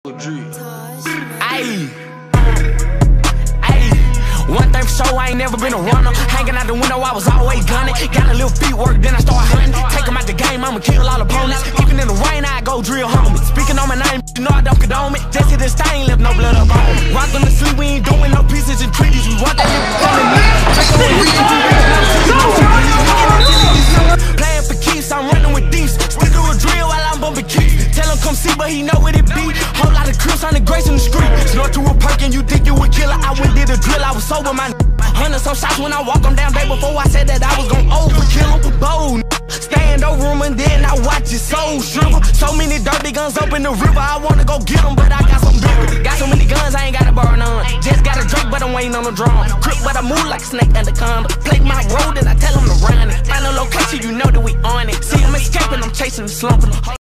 Ayy, one thing for sure, I ain't never been a runner. Hanging out the window, I was always gunning. Got a little feet work, then I start hunting. Take 'em out the game, I'ma kill all opponents. Even in the rain, I go drill homies. Speaking on my name, you know I don't condone it. Just hit this stain, left no blood up on me. Rock on the sleep, we ain't doing no pieces and treaties. We want that playing for keeps, I'm running with thieves. Stick to a drill while I'm bumping keys. Tell him come see, but he know what it be. Whole lot of crips on the grace in the street. Snort to a perk and you think you a killer. I went did a drill, I was sober, my 100 some shots when I walk them down. Day before I said that I was gon' overkill them. Bold, stand over him and then I watch his soul shrivel. So many dirty guns up in the river, I wanna go get them, but I got some bigger. Got so many guns, I ain't gotta borrow none. Just got a drink, but I'm waiting on the drum. Crip, but I move like a snake anaconda. Play my road and I tell him to run it. Find a location, you know that we on it. See him escaping, I'm chasing and slumping.